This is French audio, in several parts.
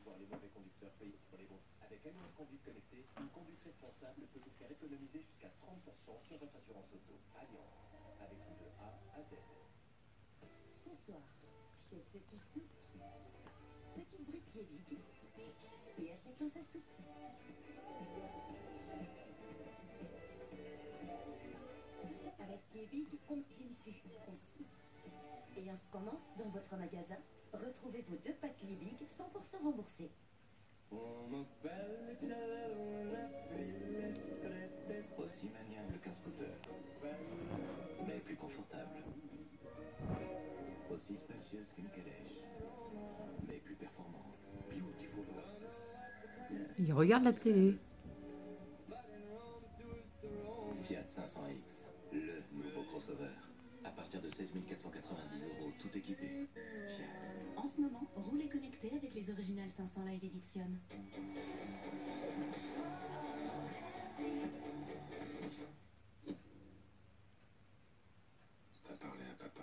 voir les mauvais conducteurs payer pour les bons. Avec Alliance Conduite Connectée, une conduite responsable peut vous faire économiser jusqu'à 30% sur votre assurance auto. Alliance, avec vous de A à Z. Ce soir, chez ceux qui souffrent, petite brique Liebig, et à chacun sa soupe. Avec Liebig, on ne dîne plus, on soupe. Et en ce moment, dans votre magasin, retrouvez vos 2 packs Liebig 100% remboursés. Aussi maniable qu'un scooter, mais plus confortable. Aussi spacieuse qu'une calèche, mais plus performante. Beautiful horses. Il regarde la télé. Fiat 500X, le nouveau crossover. À partir de 16 490 €, tout équipé. Fiat. En ce moment, roulez connecté avec les originales 500 Live Edition. T'as parlé à papa.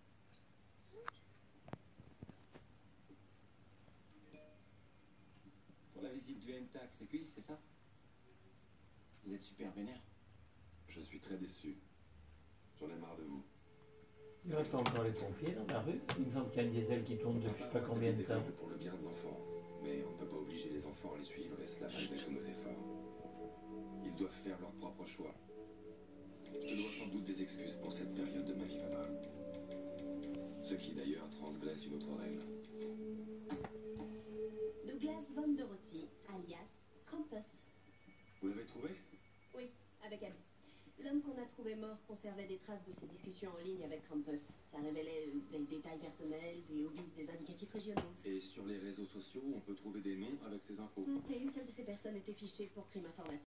Pour la visite du MTAC, c'est cuit, c'est ça? Vous êtes super vénère. Je suis très déçu. J'en ai marre de vous. Il reste encore les pompiers dans la rue. Il me semble qu'il y a un diesel qui tourne depuis je sais pas combien de temps. Pour le bien de l'enfant, mais on ne peut pas obliger les enfants à les suivre et cela malgré tous nos efforts. Ils doivent faire leur propre choix. Je dois sans doute des excuses pour cette période de ma vie, papa. Ce qui d'ailleurs transgresse une autre règle. Douglas von Dorothy, alias Krampus. Vous l'avez trouvé? Oui, avec Abby. L'homme qu'on a trouvé mort conservait des traces de ses discussions en ligne avec Krampus. Ça révélait des détails personnels, des hobbies, des indicatifs régionaux. Et sur les réseaux sociaux, on peut trouver des noms avec ces infos. Et une seule de ces personnes était fichée pour crime informatique.